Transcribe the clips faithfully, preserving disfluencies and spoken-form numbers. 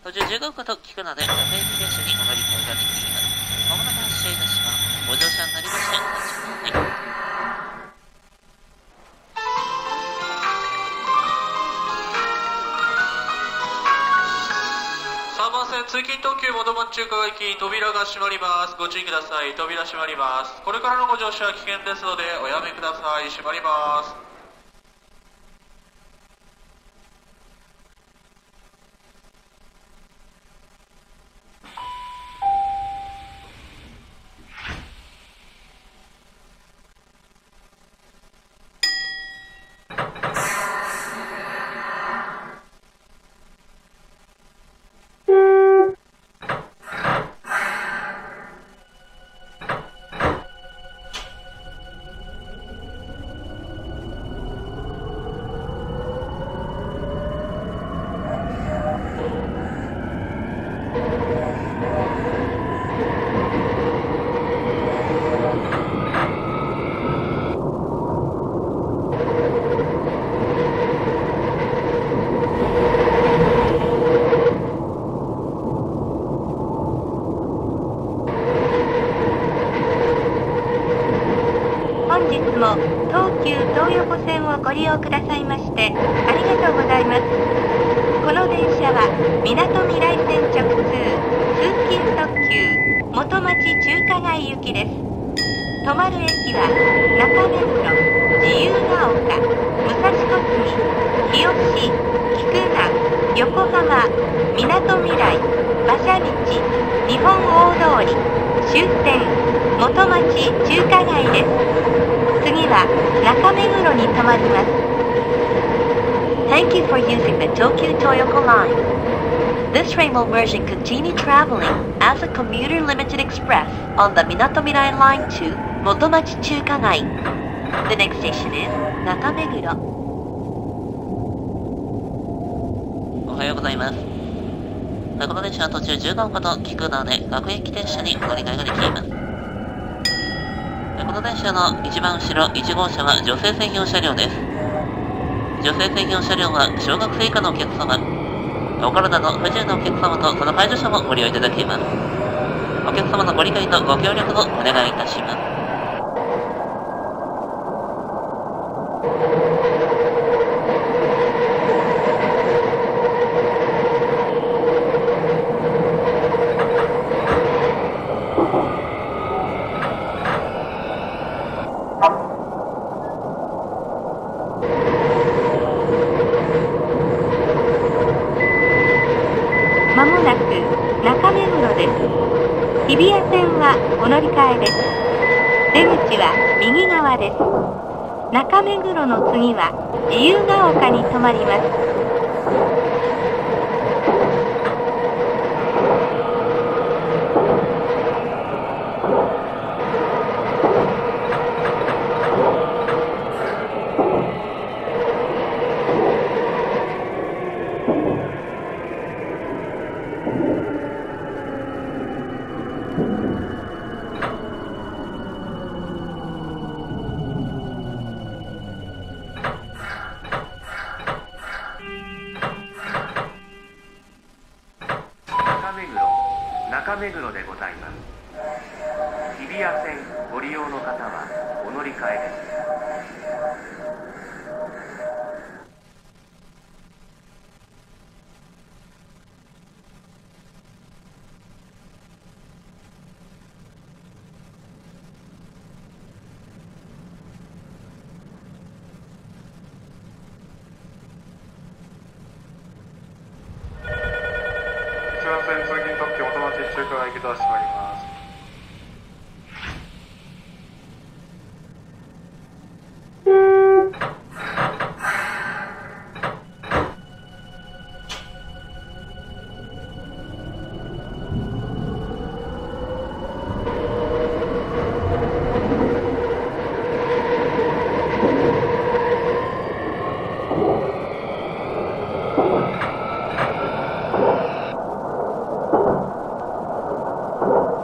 途中じゅうごふんほど聞くので、各駅停車にお乗り換えができます。まもなく発車いたします。ご乗車になりましてお待ちください。 さんばん線通勤特急元町中華駅、扉が閉まります。ご注意ください。扉閉まります。これからのご乗車は危険ですのでおやめください。閉まります。 本日も東急東横線をご利用くださいましてありがとうございます。この電車はみなとみらい線直通通勤特急元町中華街行きです。止まる駅は中目黒、自由が丘、武蔵小杉、日吉、菊名、横浜、みなとみらい、馬車道、日本大通り、終点元町中華街です。次は中目黒に停まります。 Thank you for using the Tokyu Toyoko Line. This train will merge and continue traveling as a commuter limited express on the Minatomirai Line to Motomachi Chukagai. The next station is Nakameguro. おはようございます。この電車は途中じゅうごふんほど菊名で各駅停車にお乗り換えができます。この電車の一番後ろいち号車は女性専用車両です。女性専用車両は小学生以下のお客様、お体の不自由なお客様とその介助者もご利用いただけます。お客様のご理解とご協力をお願いいたします。 まもなく中目黒です。日比谷線はお乗り換えです。出口は右側です。中目黒の次は自由が丘に停まります。 中目黒でございます。日比谷線ご利用の方はお乗り換えです。 線通勤特急元町中華街駅ドア閉まります。 you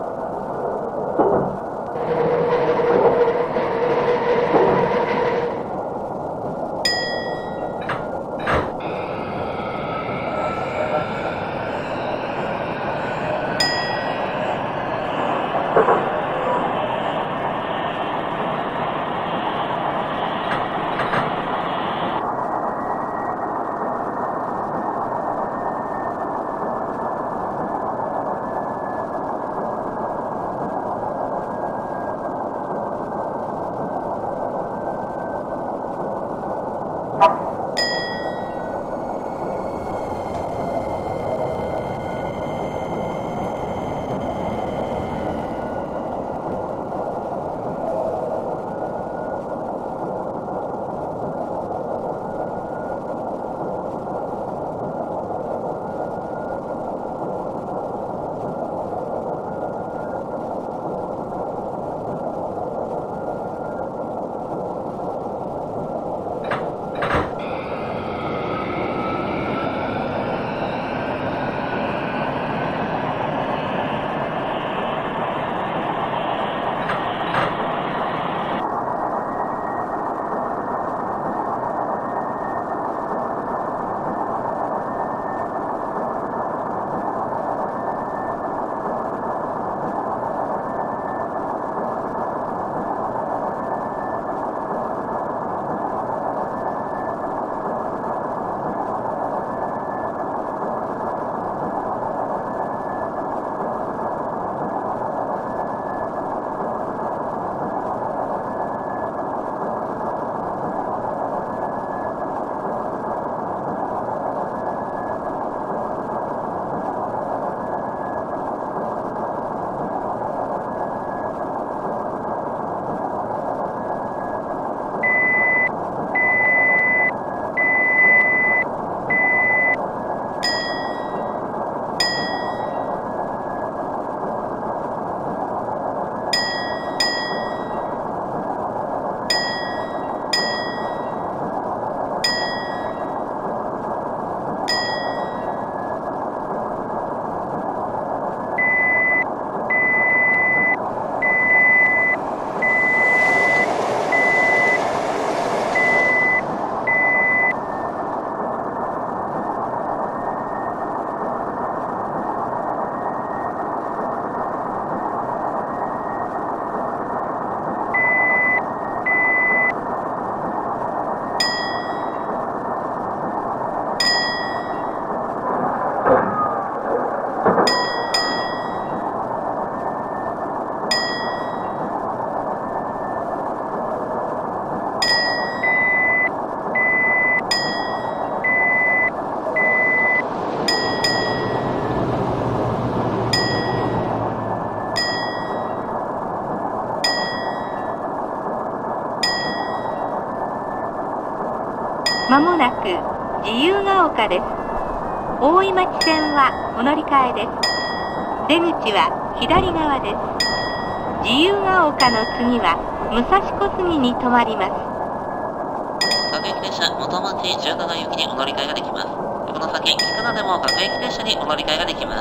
なく自由が丘です。大井町線はお乗り換えです。出口は左側です。自由が丘の次は武蔵小杉に停まります。 各駅列車元町中華街行きにお乗り換えができます。この先、菊名でも各駅列車にお乗り換えができます。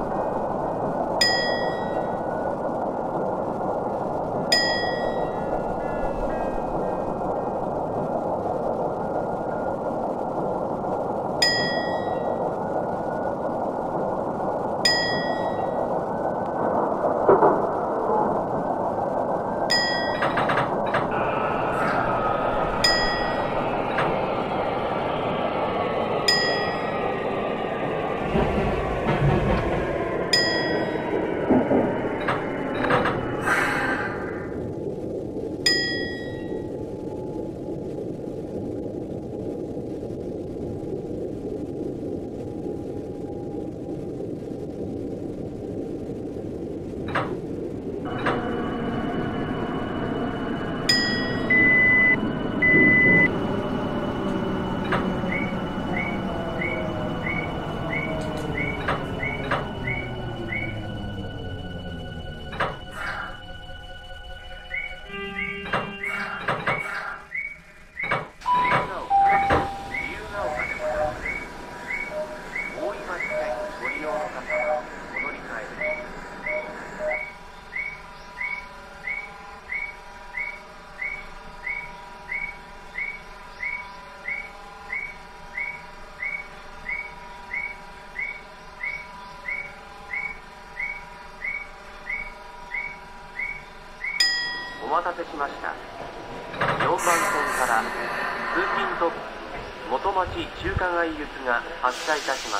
お待たせしました。よんばん線から通勤特急元町中華街行きが発車いたします。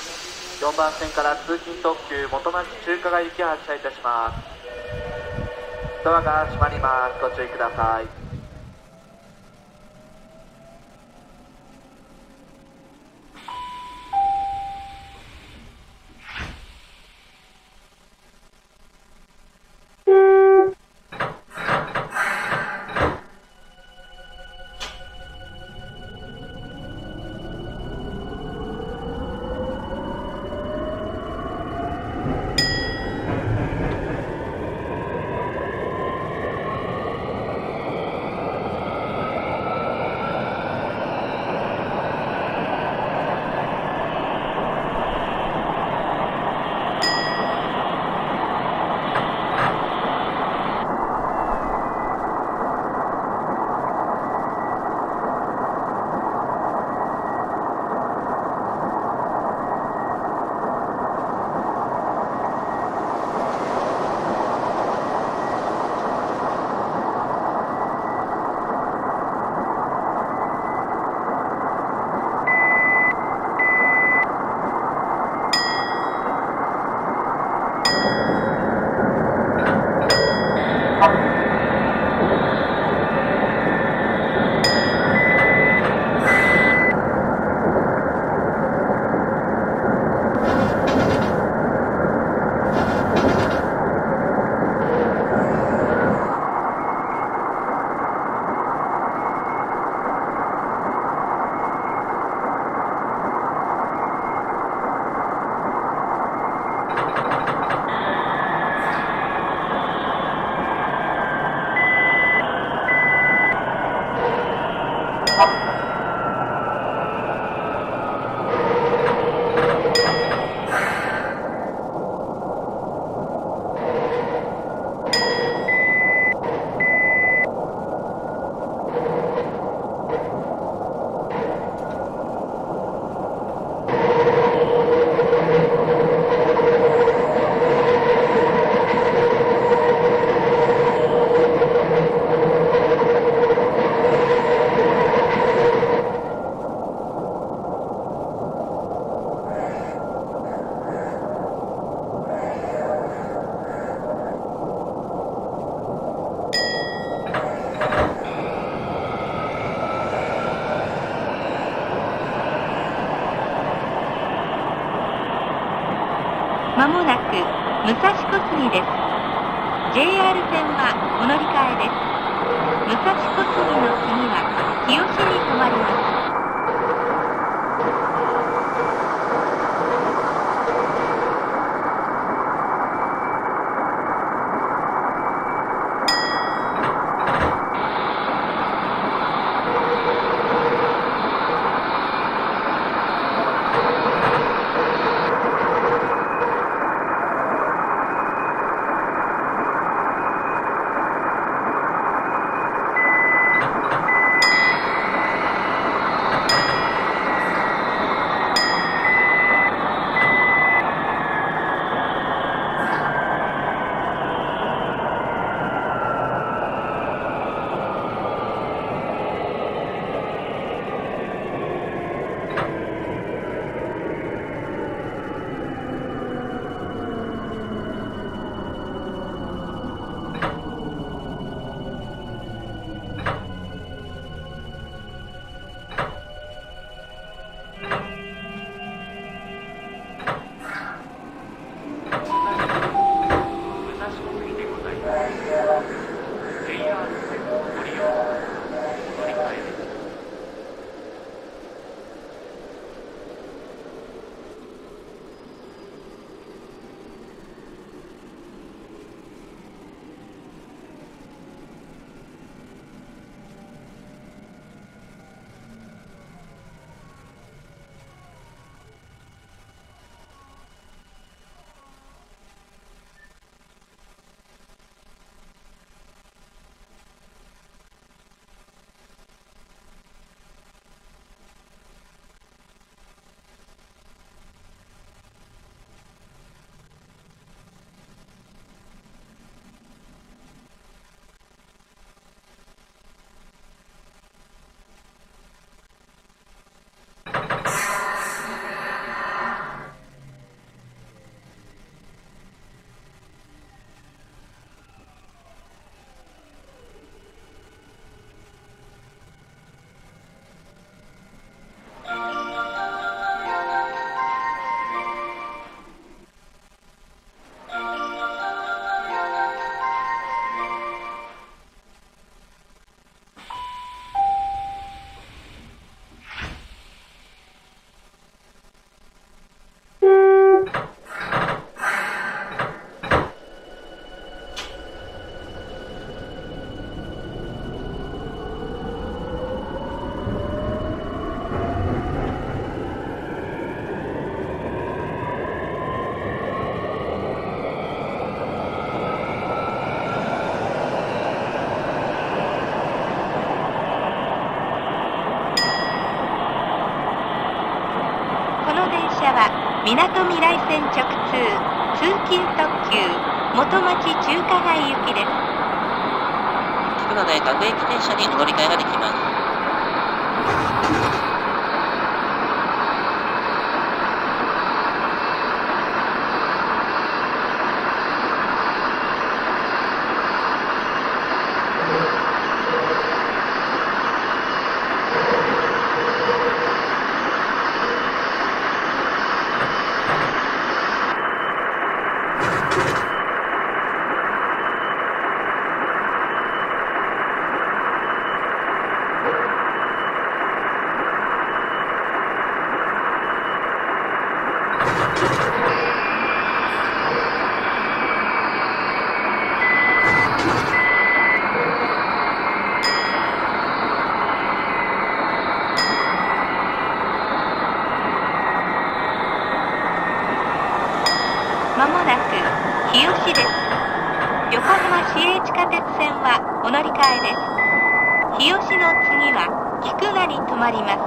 よんばん線から通勤特急元町中華街行き発車いたします。ドアが閉まります。ご注意ください。 まもなく武蔵小杉です。 ジェイアール 線はお乗り換えです。武蔵小杉の次は日吉に停まります。 車はみなとみらい線直通通勤特急元町中華街行きです。 菊名で各駅停車にお乗り換えができます。 まもなく日吉です。横浜市営地下鉄線はお乗り換えです。日吉の次は菊名に停まります。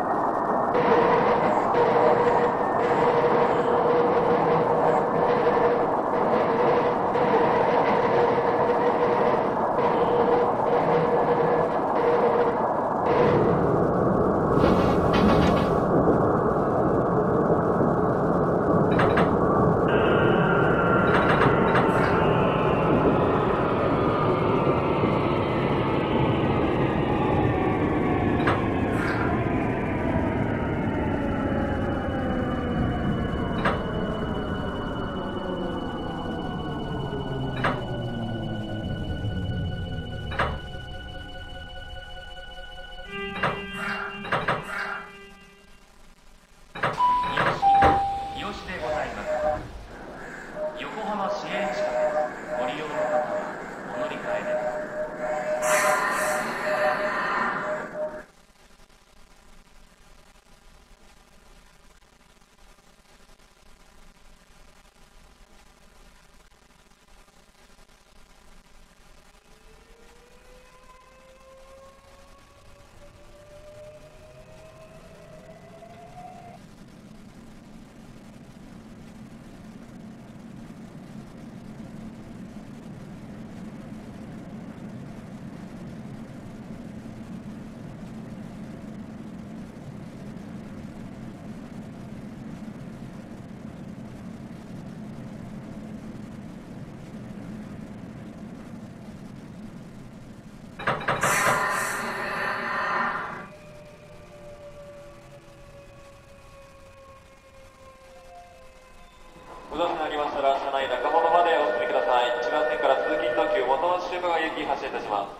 ご乗車になりましたら車内中ほどまでお進みください。一番線から通勤特急元町中華街行き発車いたします。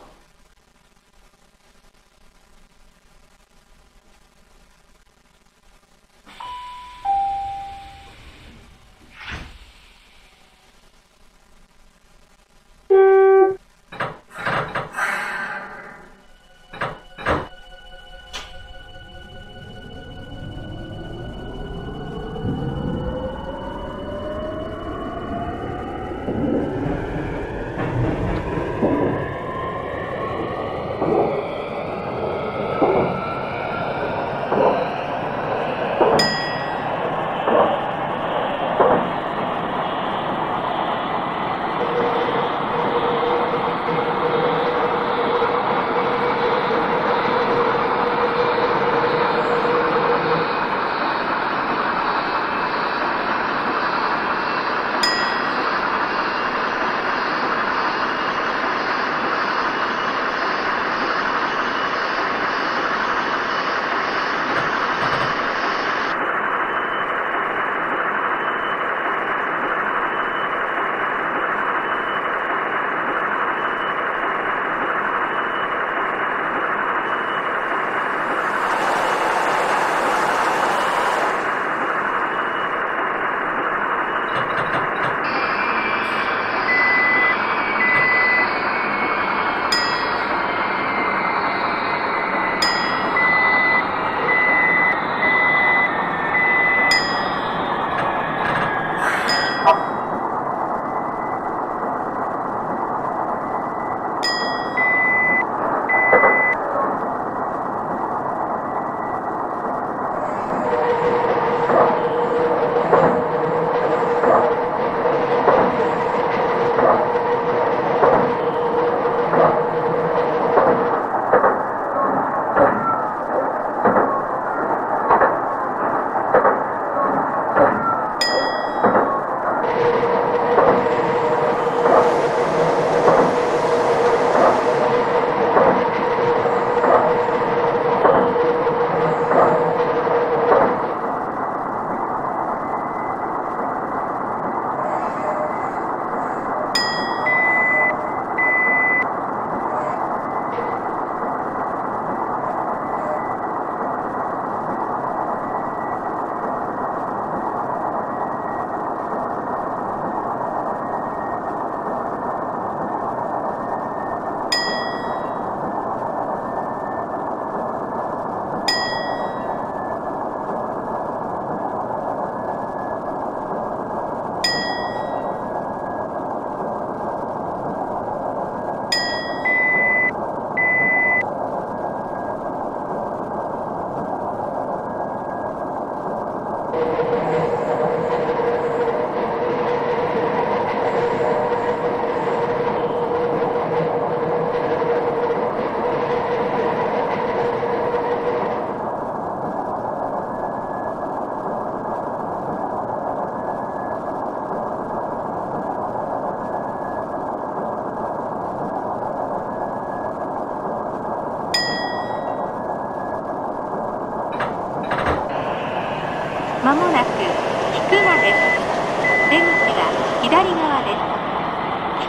まもなく菊名です。出口は左側です。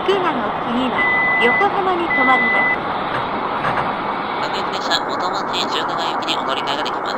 菊名の次は横浜に停まります。 各駅列車元町中華街行きにお乗り換えができます。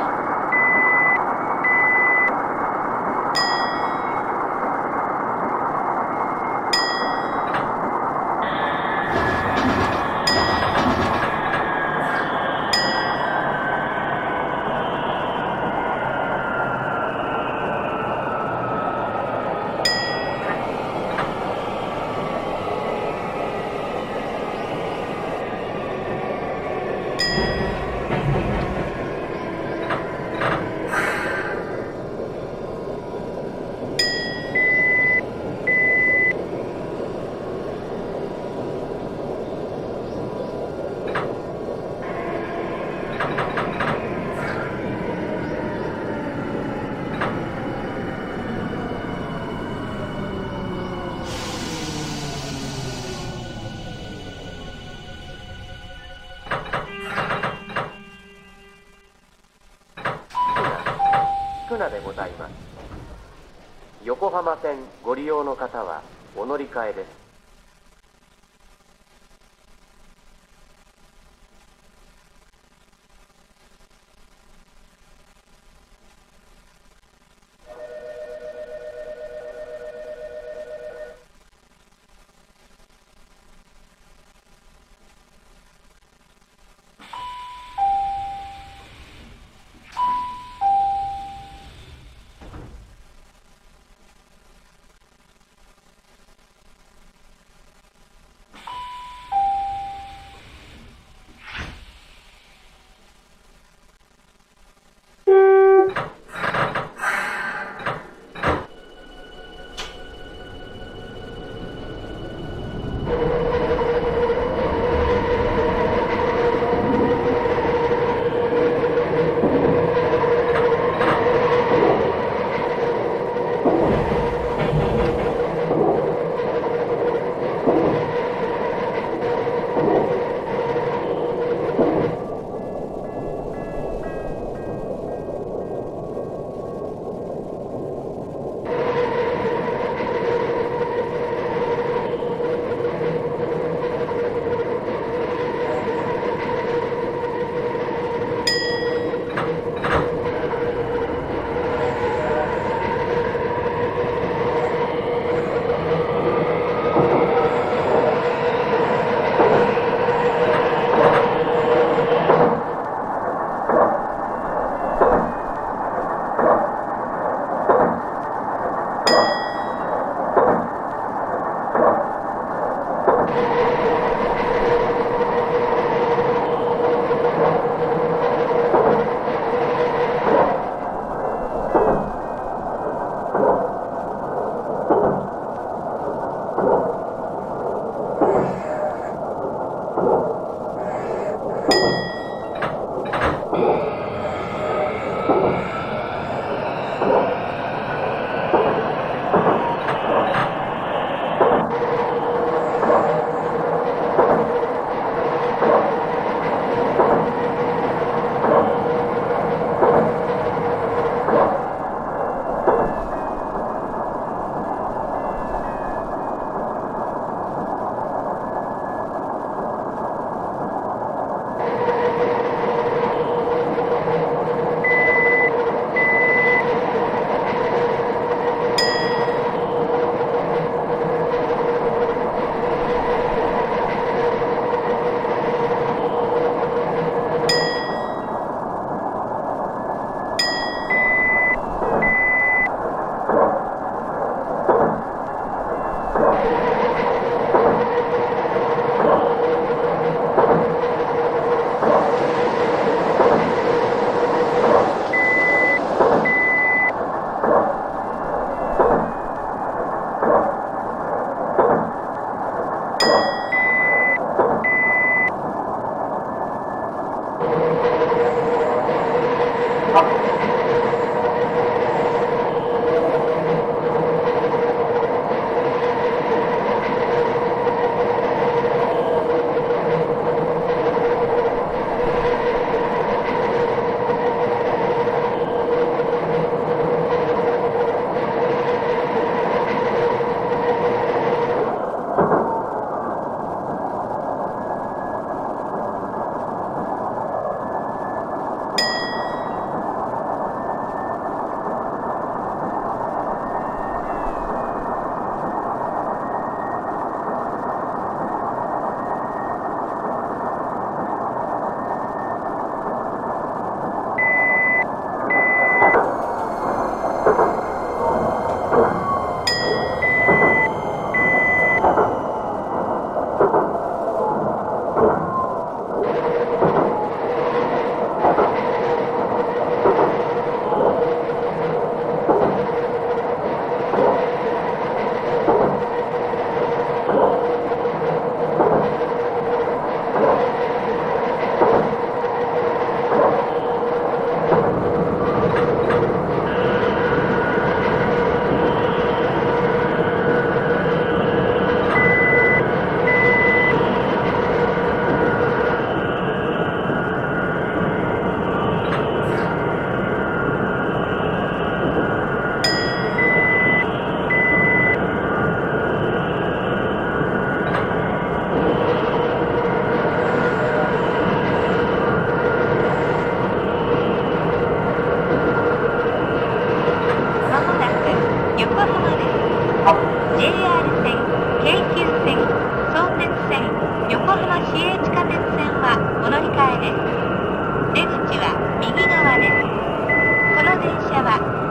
菊名でございます。横浜線ご利用の方はお乗り換えです。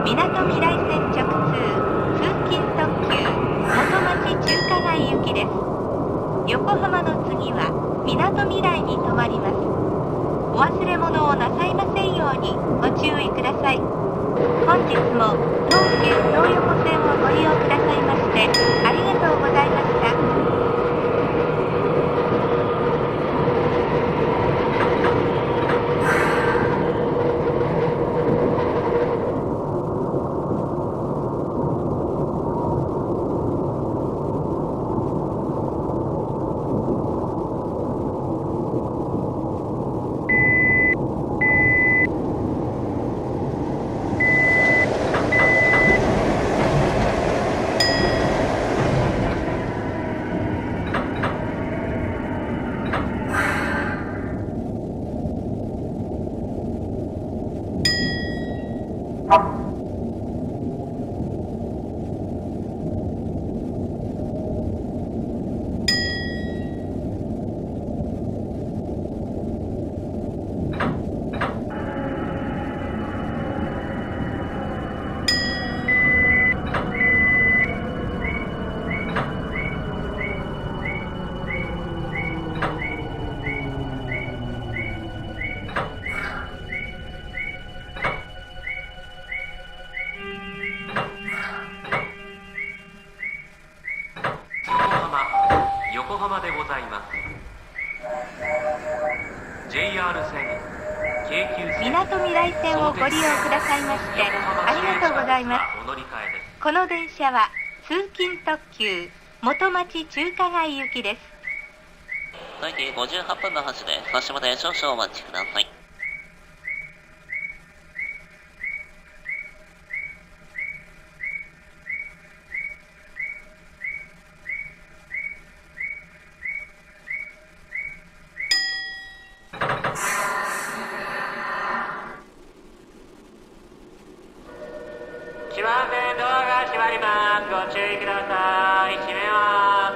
みなとみらい線直通通勤特急元町中華街行きです。横浜の次はみなとみらいに停まります。お忘れ物をなさいませんようにご注意ください。本日も東急東横線をご利用くださいましてありがとうございました。みなとみらい線をご利用くださいましてありがとうございます。この電車は通勤特急元町中華街行きです。 最近ごじゅうはっぷんの発で発車まで少々お待ちください。 一番線ドアが閉まります。ご注意ください。閉めます。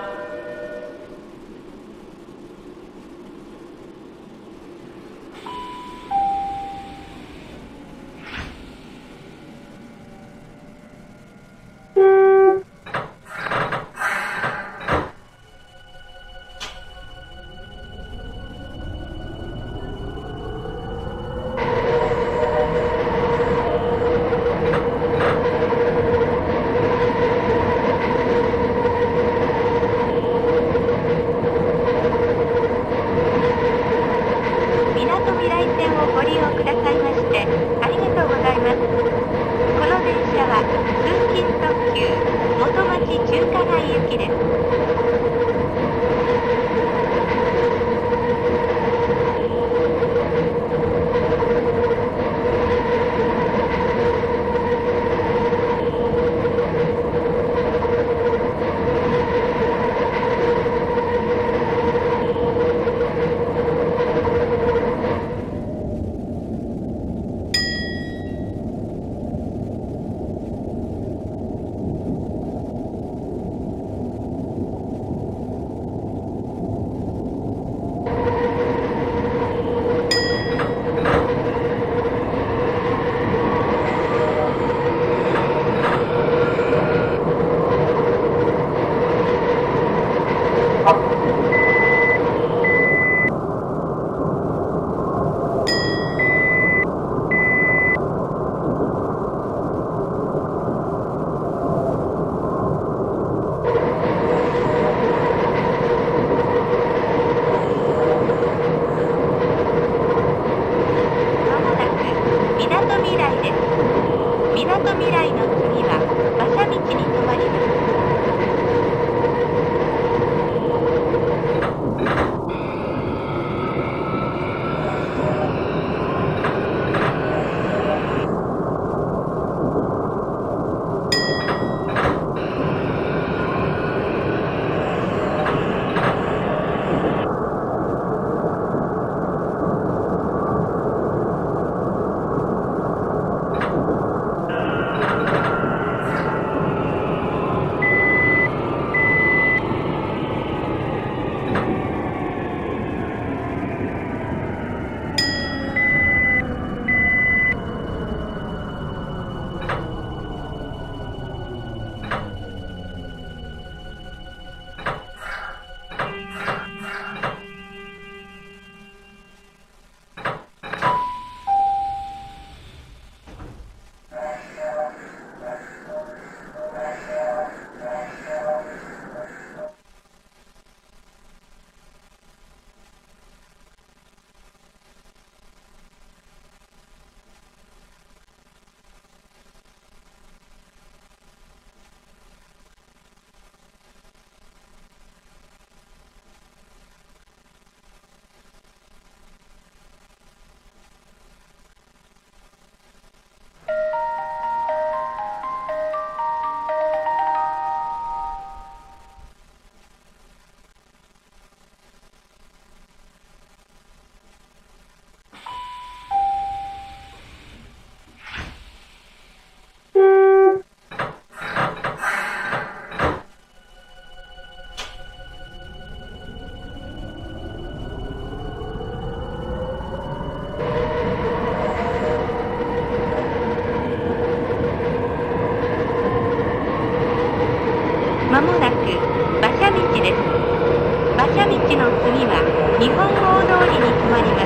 もなく馬車道です。馬車道の次は日本大通りに停まります。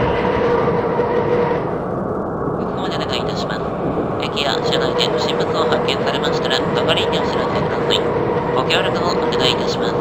ここまでお願いいたします。駅や車内で不審物を発見されましたら係員にお知らせください。ご協力をお願いいたします。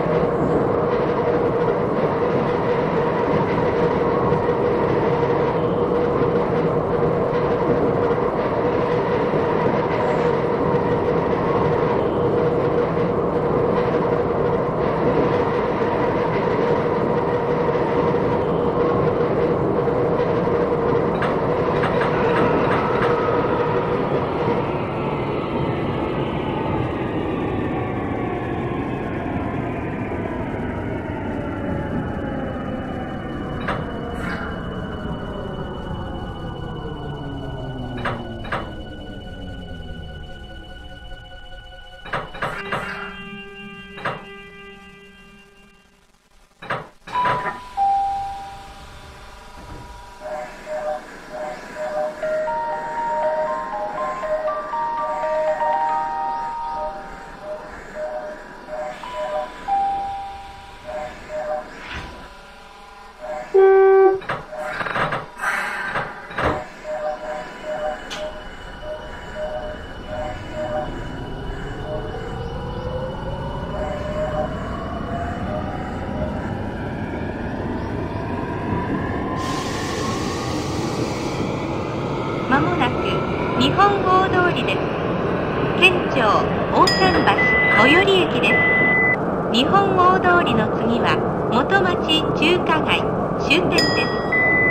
まもなく日本大通りです。県庁大桟橋最寄り駅です。日本大通りの次は元町中華街終点です。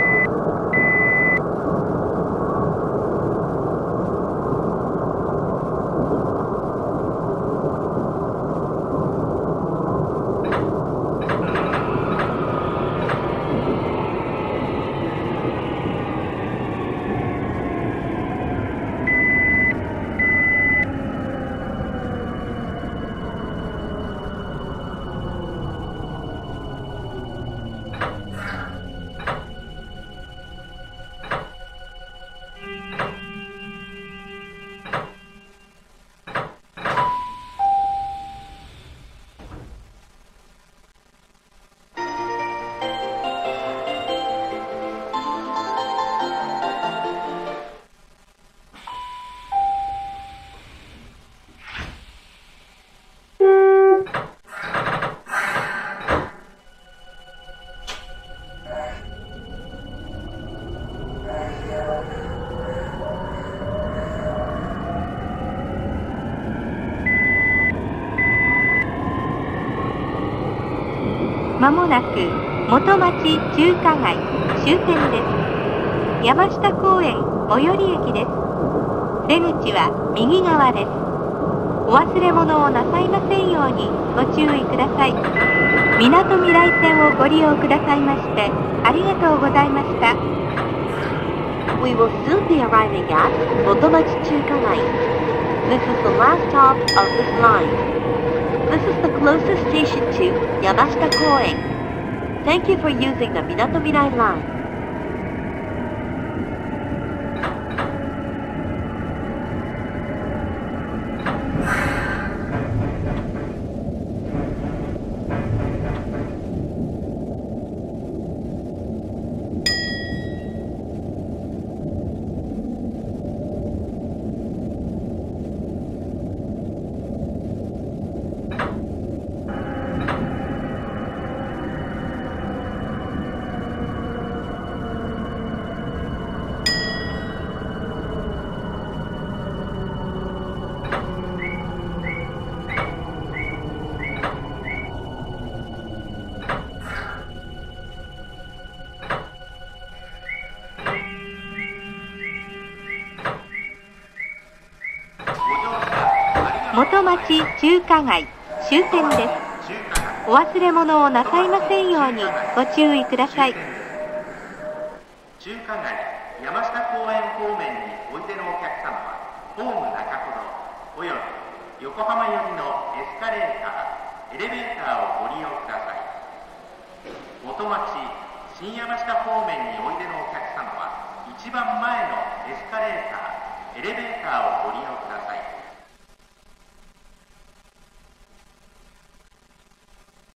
まもなく元町中華街終点です。山下公園最寄り駅です。出口は右側です。お忘れ物をなさいませんようにご注意ください。みなとみらい線をご利用くださいましてありがとうございました。 We will soon be arriving at Motomachi Chukagai. This is the last stop of this line. This is the closest station to Yamashita Koen. Thank you for using the Minato Mirai line. 元町中華街終点です。お忘れ物をなさいませんようにご注意ください。 中華街山下公園方面においでのお客様はホーム中ほどおよび横浜寄りのエスカレーターエレベーターをご利用ください。元町新山下方面においでのお客様は一番前のエスカレーターエレベーターをご利用ください。